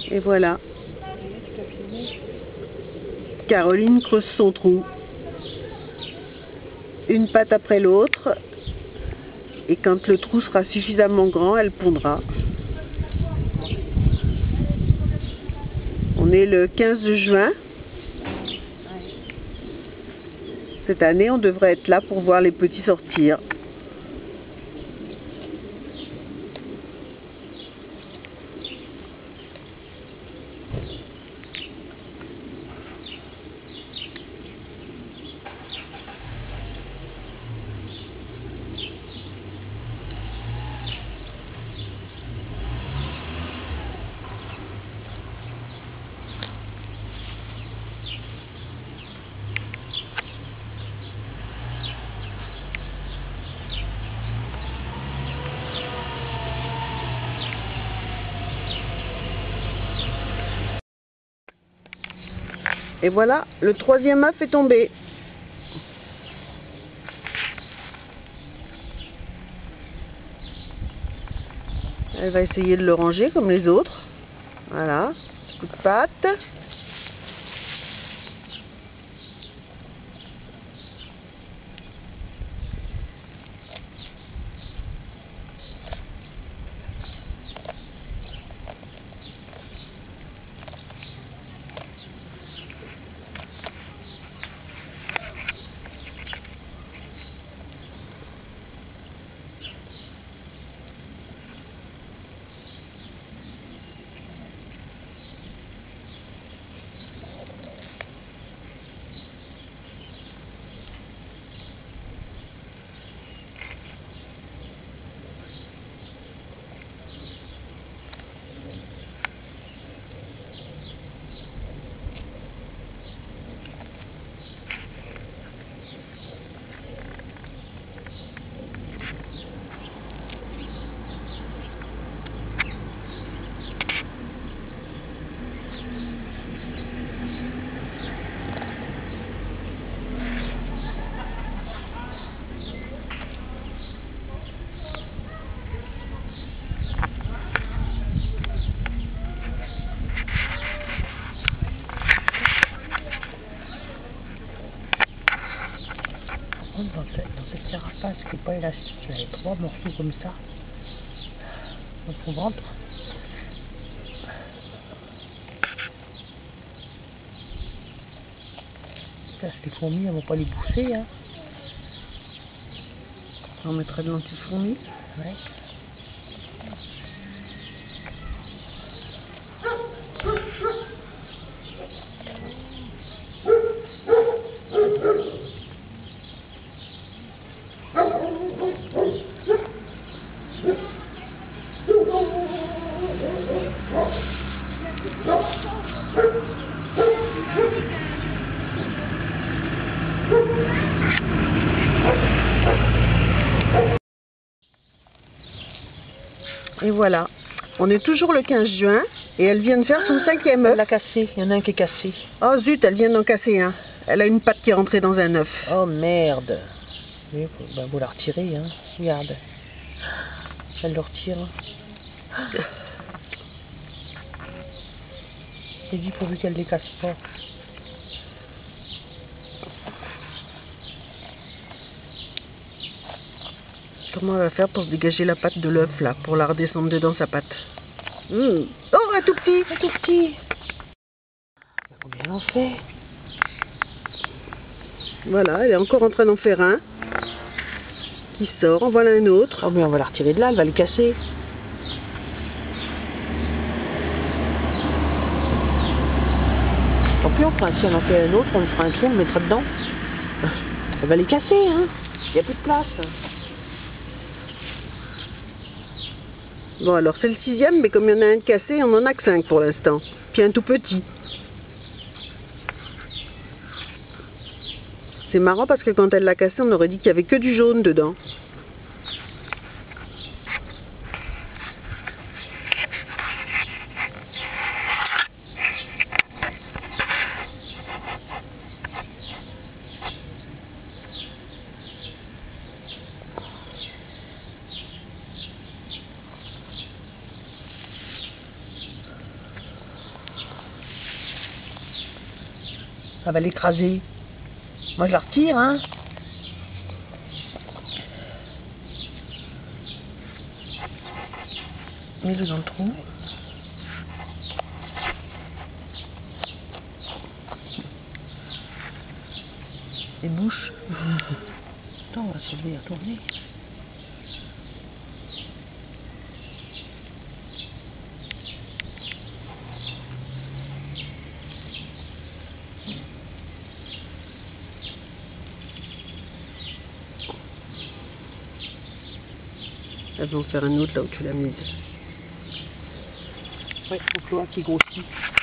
Et voilà. Caroline creuse son trou. Une patte après l'autre. Et quand le trou sera suffisamment grand, elle pondra. On est le 15 juin. Cette année, on devrait être là pour voir les petits sortir. Et voilà, le troisième œuf est tombé. Elle va essayer de le ranger comme les autres. Voilà, petit coup de patte. Dans cette carapace qui n'est pas élastique, il y avait 3 morceaux comme ça dans son ventre. Là, les fourmis, elles vont pas les bouffer, hein. On mettra de l'anti-fourmis. Ouais. Et voilà, on est toujours le 15 juin et elle vient de faire son 5e œuf. Elle l'a cassé, il y en a un qui est cassé. Oh zut, elle vient d'en casser un. Elle a une patte qui est rentrée dans un œuf. Oh merde. Mais vous la retirez, hein. Regarde. Elle le retire. J'ai dit pourvu qu'elle les casse pas. Comment elle va faire pour se dégager la patte de l'œuf là, pour la redescendre dedans sa patte? Oh, un tout petit, Un tout petit. Combien elle en fait? Voilà, elle est encore en train d'en faire un. Qui sort, en voilà un autre. Oh mais on va la retirer de là, elle va le casser. Tant pis, on fera, si on en fait un autre, on fera un trou, on le mettra dedans. Elle va les casser, hein. Il n'y a plus de place. Bon alors c'est le 6e, mais comme il y en a un de cassé, on en a que 5 pour l'instant. Puis un tout petit. C'est marrant parce que quand elle l'a cassé, on aurait dit qu'il y avait que du jaune dedans. Ça va l'écraser. Moi je la retire, hein. Mets-le dans le trou. Et bouche. Attends, on va se lever à tourner. Elle va en faire un autre là où tu l'as mise. Ouais, mon cloaque qui grossit.